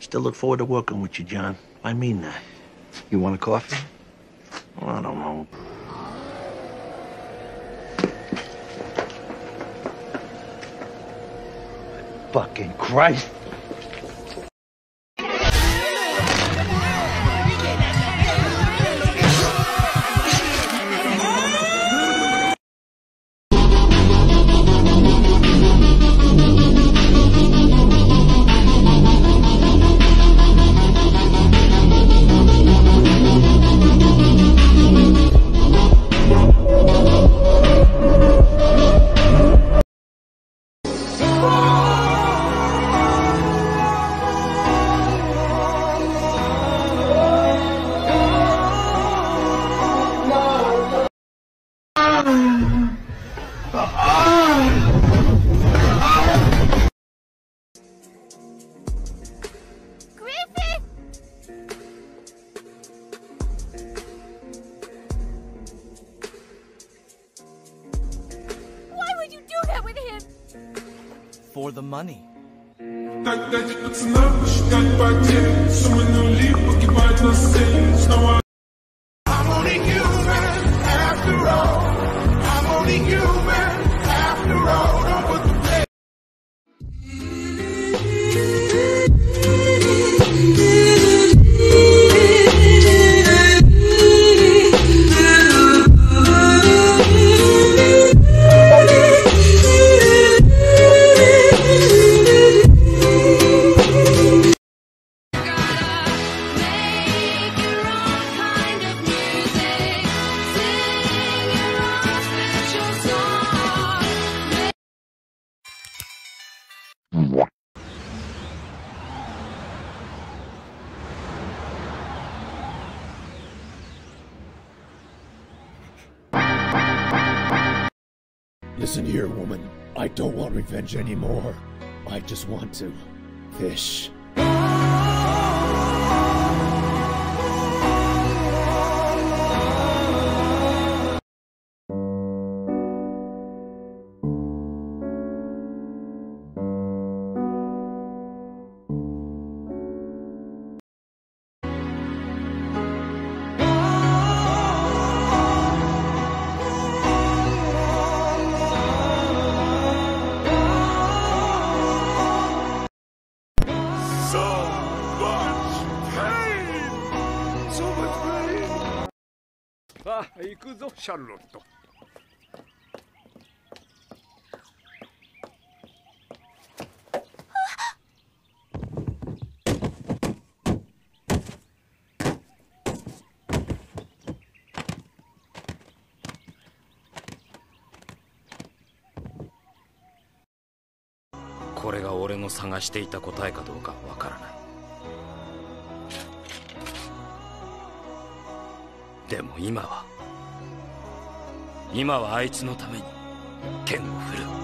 Still look forward to working with you, John. I mean that. You want a coffee? Well, I don't know. Fucking Christ. Griffith! Why would you do that with him? For the money. I'm only human after all. I'm only human after all. Don't put the blame. Listen here, woman. I don't want revenge anymore. I just want to fish. さあ行くぞシャルロット。 これが俺の探していた答えかどうかわからない。でも今はあいつのために剣を振る。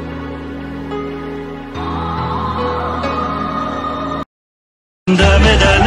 ダメだ